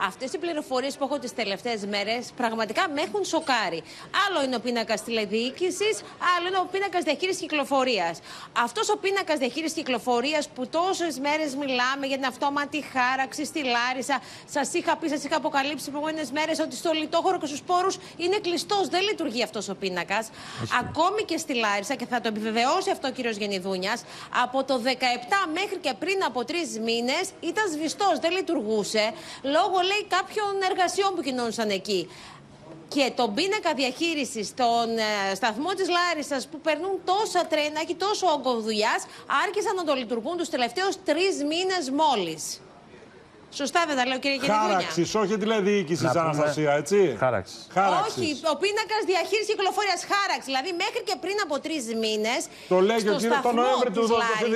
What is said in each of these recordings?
Αυτές οι πληροφορίες που έχω τις τελευταίες μέρες πραγματικά με έχουν σοκάρει. Άλλο είναι ο πίνακας τηλεδιοίκησης, άλλο είναι ο πίνακας διαχείρισης κυκλοφορίας. Αυτός ο πίνακας διαχείρισης κυκλοφορίας που τόσες μέρες μιλάμε για την αυτόματη χάραξη στη Λάρισα. Σας είχα πει, σας είχα αποκαλύψει προηγούμενες μέρες ότι στο Λιτόχωρο και στους Πόρους είναι κλειστός. Δεν λειτουργεί αυτός ο πίνακας. Ακόμη και στη Λάρισα, και θα το επιβεβαιώσει αυτό ο κύριος Γενιδούνιας, από το 17 μέχρι και πριν από 3 μήνες ήταν σβηστός. Δεν λειτουργούσε λόγω, λέει, κάποιων εργασιών που κινούνταν εκεί. Και τον πίνακα διαχείρισης στον σταθμό της Λάρισσας που περνούν τόσα τρένα και τόσο όγκο δουλειάς, άρχισαν να το λειτουργούν τους τελευταίους 3 μήνες μόλις. Σωστά δεν τα λέω, κύριε Γενιδούνια? Χάραξης, όχι τηλεδιοίκησης, Αναστασία, έτσι. Χάραξης. Όχι, ο πίνακας διαχείρισης κυκλοφορίας χάραξης. Δηλαδή μέχρι και πριν από 3 μήνες. Το λέει και ο κύριος τον Νοέμβρη του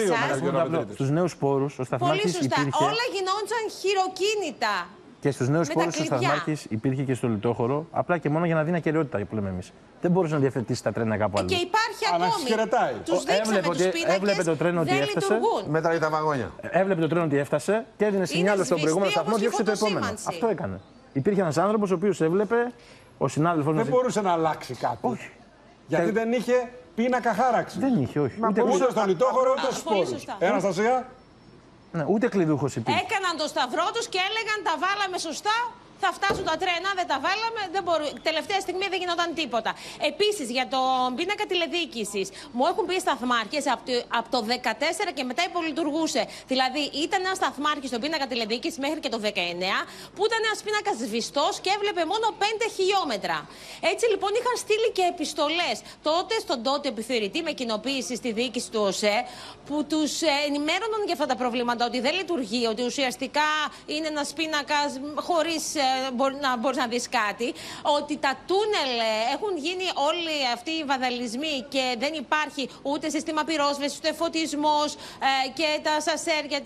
2022. Στους νέους πόρους ο Σταθμάρχης. Πολύ σωστά. Υπήρχε... Όλα γινόντουσαν χειροκίνητα. Και στους νέους πόρους ο Σταθμάρχης υπήρχε και στο Λιτόχωρο, απλά και μόνο για να δίνει ακεραιότητα, που λέμε εμείς. Δεν μπορούσε να διευθετήσει τα τρένα κάπου αλλού. Και υπάρχει ακόμη. Τους δείξαμε τους πίνακες, έβλεπε το τρένο ότι έφτασε. Μέτραγε τα βαγόνια. Έβλεπε το τρένο ότι έφτασε και έδινε σινιάλο στον προηγούμενο σταθμό, διώξε το επόμενο. Αυτό έκανε. Υπήρχε ένας άνθρωπος ο οποίος έβλεπε, ο συνάδελφος μας. Δεν μπορούσε να αλλάξει κάτι. Όχι. Γιατί δεν είχε πίνακα χάραξη. Δεν είχε, όχι. Ούτε στο Λιτόχωρο, ούτε στους Πόρους. Αναστασία. Ναι, ούτε κλειδούχος υπήρχε. Έκαναν το σταυρό τους και έλεγαν τα βάλαμε σωστά. Θα φτάσουν τα τρένα, δεν τα βάλαμε. Τελευταία στιγμή δεν γινόταν τίποτα. Επίσης, για τον πίνακα τηλεδιοίκησης, μου έχουν πει σταθμάρχες από το 2014 και μετά υπολειτουργούσε. Δηλαδή, ήταν ένας σταθμάρχης στον πίνακα τηλεδιοίκησης μέχρι και το 2019, που ήταν ένας πίνακας σβηστός και έβλεπε μόνο 5 χιλιόμετρα. Έτσι λοιπόν είχαν στείλει και επιστολές τότε στον τότε επιθεωρητή με κοινοποίηση στη διοίκηση του ΟΣΕ, που τους ενημέρωναν για αυτά τα προβλήματα, ότι δεν λειτουργεί, ότι ουσιαστικά είναι ένας πίνακας χωρίς να μπορείς να δεις κάτι, ότι τα τούνελ έχουν γίνει όλοι αυτοί οι βαδαλισμοί και δεν υπάρχει ούτε σύστημα πυρόσβεσης, ούτε φωτισμός και τα σασέρ για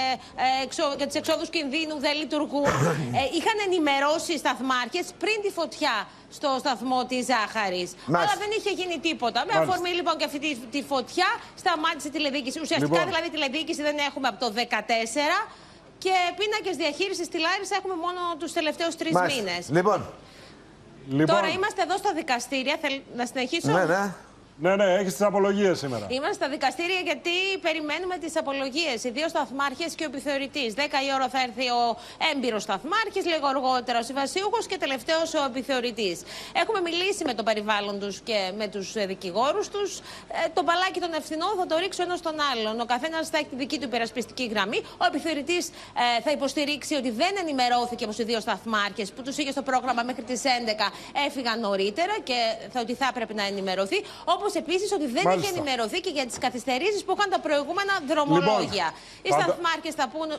τις εξόδους κινδύνου δεν λειτουργούν. Είχαν ενημερώσει οι σταθμάρχες πριν τη φωτιά στο σταθμό της Ζάχαρης. Αλλά δεν είχε γίνει τίποτα. Με αφορμή λοιπόν και αυτή τη φωτιά σταμάτησε η τηλεδιοίκηση. Ουσιαστικά δηλαδή η τηλεδιοίκηση δεν έχουμε από το 2014. Και πίνακες διαχείρισης στη Λάρισα έχουμε μόνο τους τελευταίους 3 μήνες. Λοιπόν. Τώρα είμαστε εδώ στα δικαστήρια. Να συνεχίσω? Ναι, έχεις τις απολογίες σήμερα. Είμαστε στα δικαστήρια γιατί περιμένουμε τις απολογίες. Οι 2 σταθμάρχες και ο επιθεωρητής. 10 η ώρα θα έρθει ο έμπειρος σταθμάρχης, λίγο αργότερα ο συμβασίουχος και τελευταίος ο επιθεωρητής. Έχουμε μιλήσει με το περιβάλλον τους και με τους δικηγόρους τους. Το μπαλάκι των ευθυνών θα το ρίξω ένας στον άλλον. Ο καθένας θα έχει τη δική του υπερασπιστική γραμμή. Ο επιθεωρητής θα υποστηρίξει ότι δεν ενημερώθηκε από τους 2 σταθμάρχες που τους είχε στο πρόγραμμα μέχρι τις 11, έφυγαν νωρίτερα και ότι θα έπρεπε να ενημερωθεί. Όπως επίσης ότι δεν έχει ενημερωθεί και για τις καθυστερήσεις που είχαν τα προηγούμενα δρομολόγια. Οι σταθμάρχες θα πούν.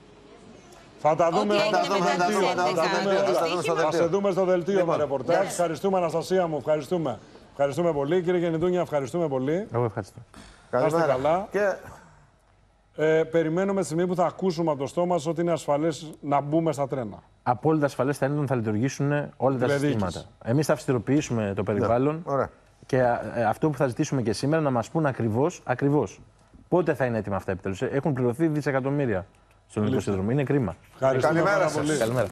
Θα τα δούμε θα σε δούμε στο δελτίο με ρεπορτάζ. Ευχαριστούμε, Αναστασία μου. Ευχαριστούμε πολύ. Κύριε Γενιδούνια, ευχαριστούμε πολύ. Εγώ ευχαριστώ. Καλά. Περιμένουμε τη στιγμή που θα ακούσουμε από το στόμα μας ότι είναι ασφαλές να μπούμε στα τρένα. Απόλυτα ασφαλές θα είναι όταν θα λειτουργήσουν όλα τα συστήματα. Εμείς θα αυστηροποιήσουμε το περιβάλλον. Και αυτό που θα ζητήσουμε και σήμερα να μας πούν ακριβώς πότε θα είναι έτοιμα αυτά επιτέλους. Έχουν πληρωθεί δισεκατομμύρια στον ελληνικό σύνδρομο. Είναι κρίμα. Καλημέρα σας.